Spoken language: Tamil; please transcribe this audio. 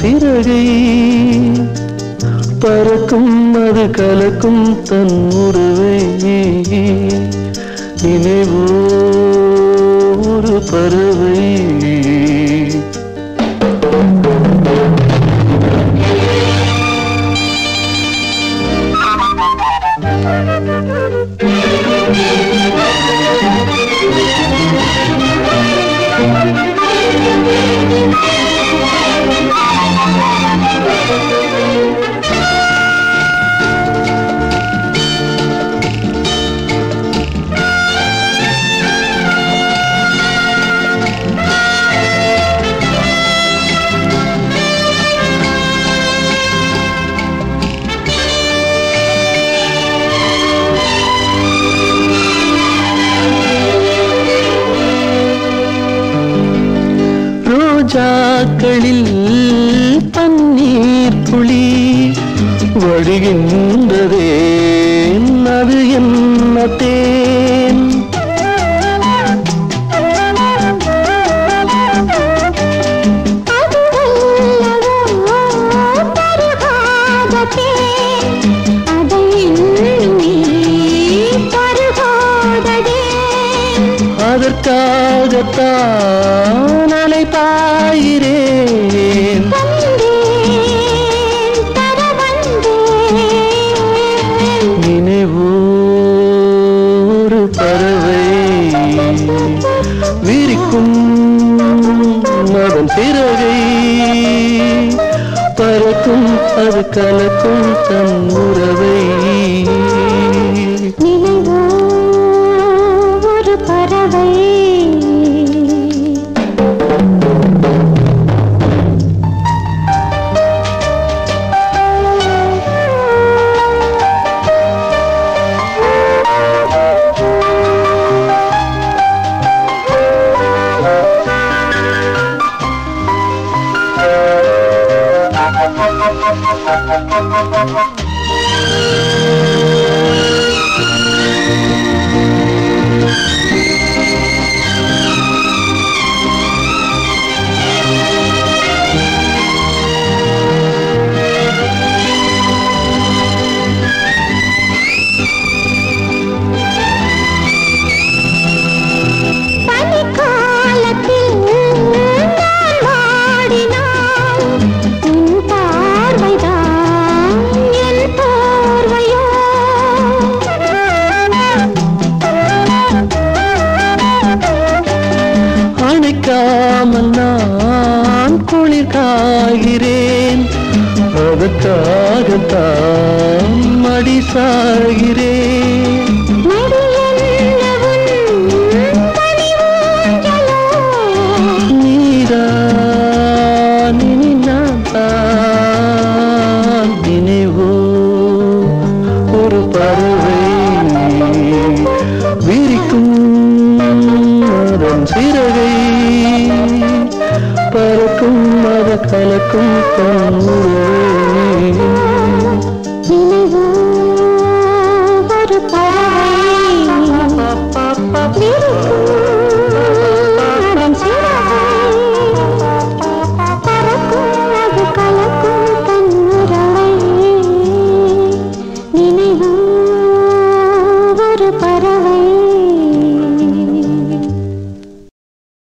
சிறகை பறக்கும் அது கலக்கும் தன் உறவை நினைவோ ஒரு பறவை ரோஜாக்களில் பன்னீர் துளி வழிகின்றதே அது என்ன தேன் அதற்காகத்தான் அலைபாயிரேன் நினைவோ ஒரு பறவை விரிக்கும் அதன் சிறகை பறக்கும் அது கலக்கும் தன் உறவை நினைவோ ஒரு பறவை அணைக்காமல் நான் குளிர் காய்கிறேன் அதற்காகத்தான் மடி சாகிறேன் நீதான் இனி நான் தான் நினைவோ ஒரு பறவை விரிக்கும் அதன் சிறகை பறக்கும் அது கலக்கும்